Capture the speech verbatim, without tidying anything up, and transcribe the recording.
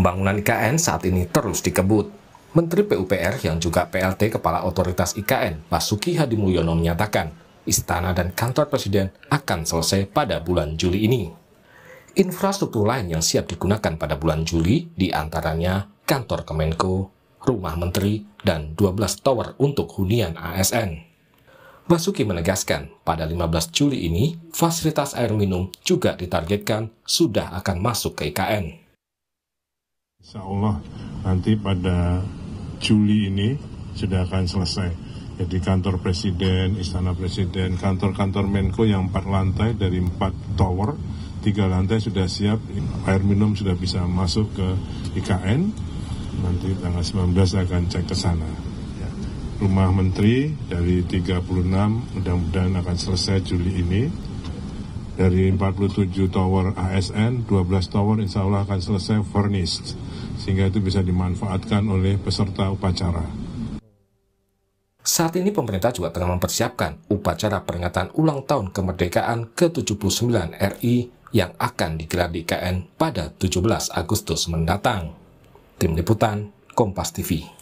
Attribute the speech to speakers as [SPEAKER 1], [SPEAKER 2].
[SPEAKER 1] Pembangunan I K N saat ini terus dikebut. Menteri P U P R yang juga P L T Kepala Otoritas I K N, Basuki Hadimulyono menyatakan, Istana dan kantor Presiden akan selesai pada bulan Juli ini. Infrastruktur lain yang siap digunakan pada bulan Juli diantaranya kantor Kemenko, rumah menteri, dan dua belas tower untuk hunian A S N. Basuki menegaskan, pada lima belas Juli ini, fasilitas air minum juga ditargetkan sudah akan masuk ke I K N.
[SPEAKER 2] Insya Allah nanti pada Juli ini sudah akan selesai. Jadi kantor Presiden, Istana Presiden, kantor-kantor Menko yang empat lantai dari empat tower, tiga lantai sudah siap, air minum sudah bisa masuk ke I K N. Nanti tanggal sembilan belas akan cek ke sana. Rumah Menteri dari tiga puluh enam mudah-mudahan akan selesai Juli ini. Dari empat puluh tujuh tower A S N, dua belas tower insya Allah akan selesai furnished. Sehingga itu bisa dimanfaatkan oleh peserta upacara.
[SPEAKER 1] Saat ini pemerintah juga tengah mempersiapkan upacara peringatan ulang tahun kemerdekaan ke tujuh puluh sembilan R I yang akan digelar di I K N pada tujuh belas Agustus mendatang. Tim Liputan, Kompas T V.